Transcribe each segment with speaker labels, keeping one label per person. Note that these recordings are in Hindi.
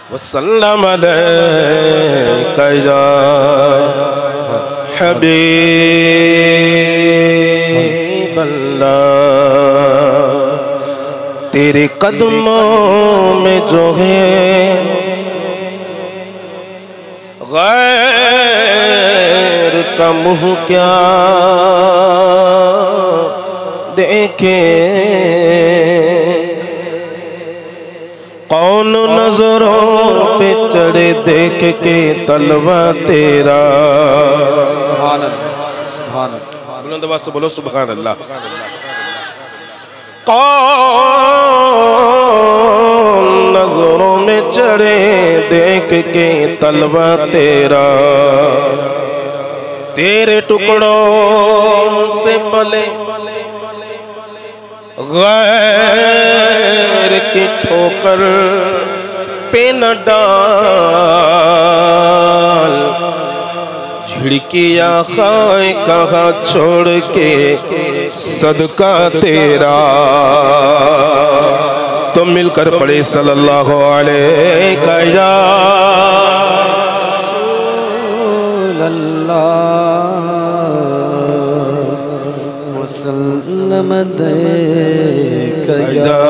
Speaker 1: वसल्लम अलैका या हबीबल्लाह। तेरे कदमों में जो है गैर का मुँह क्या देखे, कौन नजरों पे चढ़े देख के तलवा तेरा।
Speaker 2: सुभान अल्लाह, सुभान अल्लाह।
Speaker 1: बुलंद आवाज से बोलो सुभान अल्लाह। कौन नजरों में चढ़े देख के तलवा तेरा, तेरे टुकड़ों से पले गैर की ठोकर पे न डाल, झिड़किया खाए कहाँ छोड़ के सदका तेरा। तो मिलकर पढ़े सल्लल्लाहु अलैहि या
Speaker 2: वसल्लम अलैका या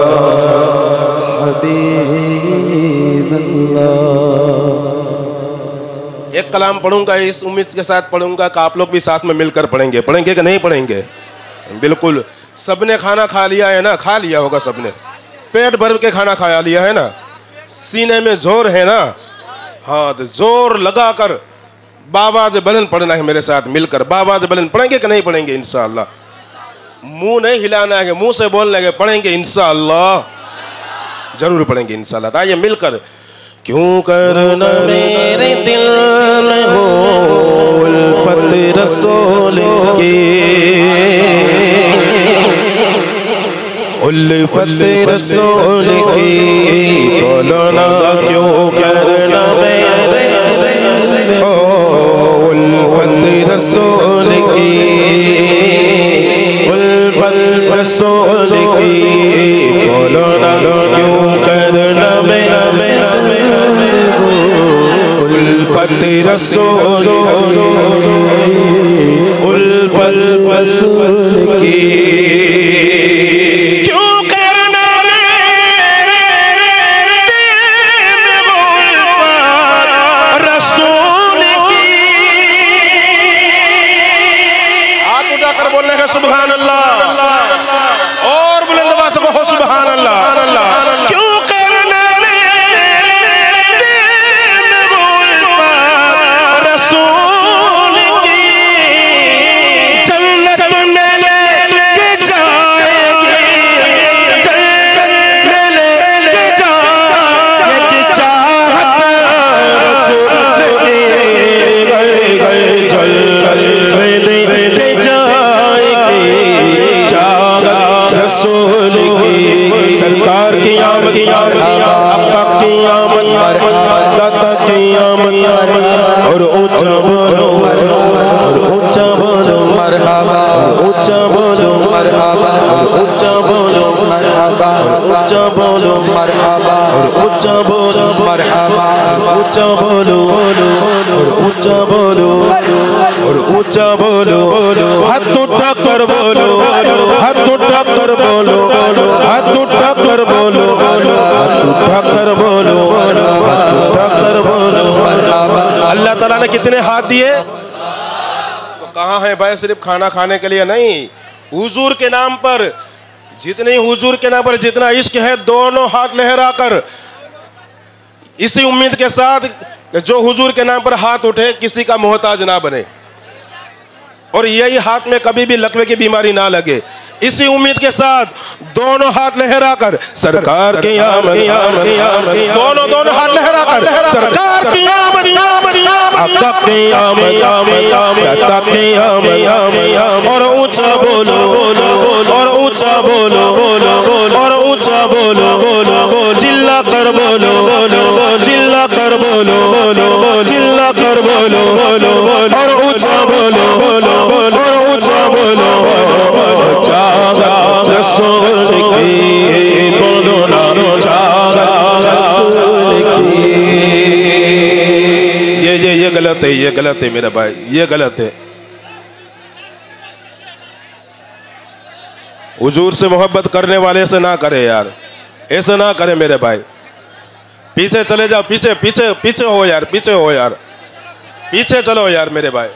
Speaker 2: हबीबल्लाह।
Speaker 1: एक कलाम पढ़ूंगा, इस उम्मीद के साथ पढ़ूंगा कि आप लोग भी साथ में मिलकर पढ़ेंगे। पढ़ेंगे कि नहीं पढ़ेंगे? बिल्कुल। सबने खाना खा लिया है ना? खा लिया होगा सबने, पेट भर के खाना खा लिया है ना? सीने में जोर है ना? हाँ, तो जोर लगाकर बाबा से बुलंद पढ़ना है मेरे साथ मिलकर। बाबा से बुलंद पढ़ेंगे कि नहीं पढ़ेंगे? इंशाअल्लाह। मुंह नहीं हिलाना है, मुंह से बोलने के पढ़ेंगे इंशाअल्लाह, जरूर पढ़ेंगे इंशाअल्लाह। आइए मिलकर। क्यों करना मेरे दिल में हो उल्फत रसूल की, उल्फत रसूल की, बोलो ना क्यों करना मेरे दिल में हो उल्फत रसूल की, उल्फत रसूल की, बोलो ना क्यों करना मेरे उल्फत रसूल उल्फत रसूल की। क्यों करना मेरे दिल में उल्फत रसूल की। हाथ उठाकर बोलने का सुभान अल्लाह, और बुलंद आवाज से कहो सुभान अल्लाह। क्यों सरकार की आमद, अक्का की आमद, दाता की आमद, और ऊंचा बोलो, और ऊंचा बोलो मरहबा, और ऊंचा बोलो मरहबा, और ऊंचा बोलो मरहबा, और ऊंचा बोलो मरहबा, और ऊंचा बोलो मरहबा, ऊंचा बोलो, और ऊंचा बोलो, और ऊंचा बोलो, हाथ उठाकर बोलो, हाथ उठाकर बोलो, हाथ उठाकर बोलो, हाथ उठाकर बोलो, हाथ उठाकर बोलो। अल्लाह ताला ने कितने हाथ दिए? तो कहाँ है भाई? सिर्फ खाना खाने के लिए नहीं, हुजूर के नाम पर, जितने हुजूर के नाम पर जितना इश्क है, दोनों हाथ लहराकर इसी उम्मीद के साथ जो हुजूर के नाम पर हाथ उठे किसी का मोहताज ना बने, और यही हाथ में कभी भी लकवे की बीमारी ना लगे। इसी उम्मीद के साथ दोनों हाथ लहराकर सरकार की आमद, दोनों हाथ लहराकर सरकार की आमद, अक्का की आमद, अक्का की आमद, और ऊंचा बोलो, और ऊंचा बोलो, और ऊंचा बोलो, चिल्ला कर बोलो, चिल्ला कर बोलो, चिल्ला कर बोलो, और ऊंचा बोलो, और ऊंचा बोलो, रसूल की बोलो ना, रसूल की गलत है, ये गलत है मेरे भाई, ये गलत है। हुजूर से मोहब्बत करने वाले से ना करे यार, ऐसे ना करे मेरे भाई। पीछे चले जाओ, पीछे पीछे पीछे हो यार, पीछे हो यार, पीछे चलो यार मेरे भाई।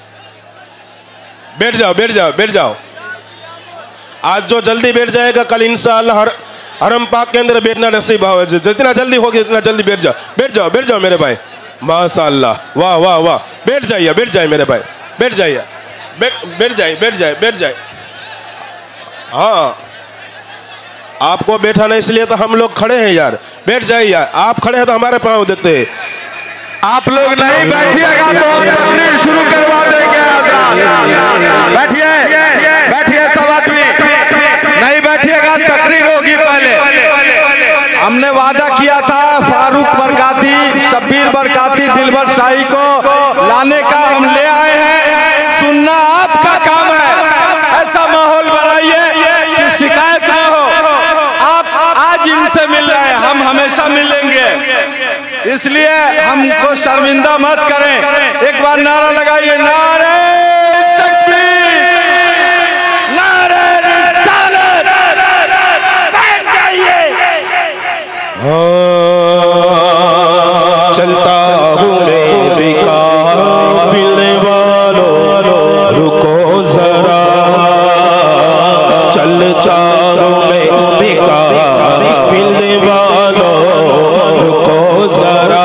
Speaker 1: बैठ जाओ बैठ जाओ बैठ जाओ। आज जो जल्दी बैठ जाएगा कल इंशाअल्लाह हरम पाक के अंदर बैठना नसीब हो। जितना जल्दी होगी इतना जल्दी बैठ जाओ, बैठ जाओ बैठ जाओ मेरे भाई। माशाअल्लाह, वाह वाह वाह। बैठ जाइए बैठ जाइए मेरे भाई, बैठ जाइए, बैठ जाइए बैठ जाइए बैठ जाइए। हाँ, आपको बैठाना इसलिए तो हम लोग खड़े हैं यार, बैठ जाइए यार। आप खड़े हैं तो हमारे पाँव देखते हैं।
Speaker 3: आप लोग नहीं बैठिएगा तो हम तकरीर शुरू करवा देंगे। बैठिए बैठिए सब आदमी, नहीं बैठिएगा तकरीर होगी। पहले हमने वादा किया था फारूक बरकाती, शब्बीर बरकाती, दिलबर शाही को लाने का, हम ले आए हैं। सुनना आपका काम है। ऐसा माहौल बनाइए कि शिकायत ना हो। आप आज इनसे मिल रहे हैं, हम हमेशा मिलेंगे, इसलिए हमको शर्मिंदा मत करें। एक बार नारा लगाइए, नारे तकबीर, नारे रिसालत। बैठ जाइए।
Speaker 1: चलता हूँ मेरी काबिल वालों, रुको जरा। चल चारों में बिका बिल वालों, रुको जरा।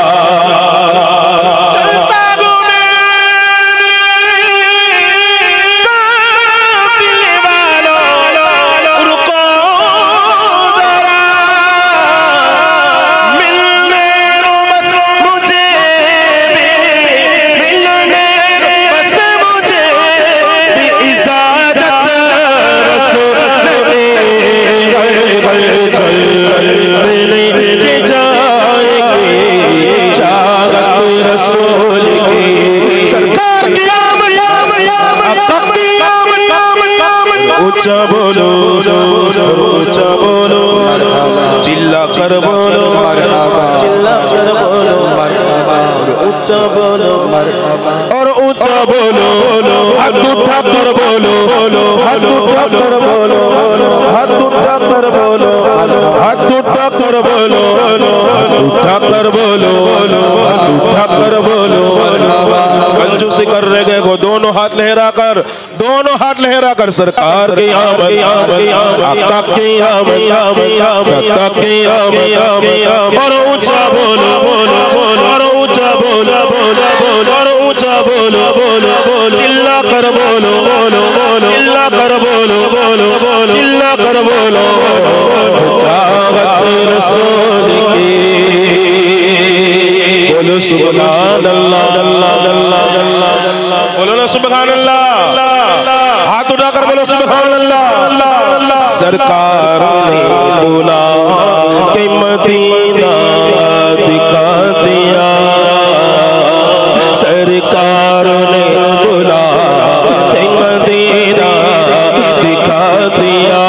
Speaker 1: ऊंचा बोलो ऊंचा बोलो, चिल्ला कर बोलो, चिल्ला कर बोलो, ऊंचा बोलो और ऊंचा बोलो। हाथ उठा कर बोलो, हाथ उठा कर बोलो, हाथ उठा कर बोलो, हाथ उठा कर बोलो, उठा कर बोलो, उठा कर बोलो। कंजूसी कर रहे गए को दोनों हाथ लहरा कर, दोनों हाथ लहरा कर सरकार की आमद, आका की आमद, आका की आमद। और ऊंचा बोलो और ऊंचा बोलो और ऊंचा बोलो, चिल्ला कर बोलो, चिल्ला कर बोलो, चिल्ला कर बोलो। चाहत रसूल की बोलो सुभान अल्लाह, बोलो ना सुभान अल्लाह। हाथ उठाकर बोलो सुभान अल्लाह। सरकार ने बोला कि मदीना दिखा दिया, सरकार ने बोला कि मदीना दिखा दिया।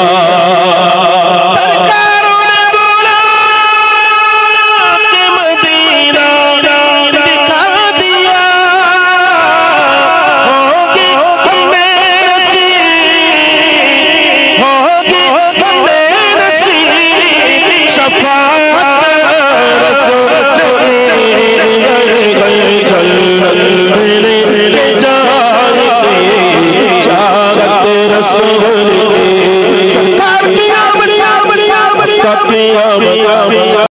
Speaker 1: सरकार की आमद,